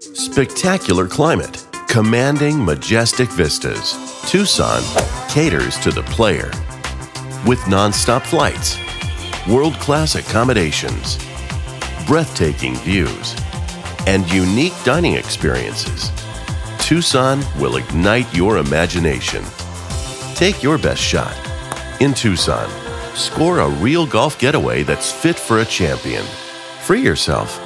Spectacular climate, commanding majestic vistas. Tucson caters to the player. With non-stop flights, world-class accommodations, breathtaking views, and unique dining experiences, Tucson will ignite your imagination. Take your best shot. In Tucson, score a real golf getaway that's fit for a champion. Free yourself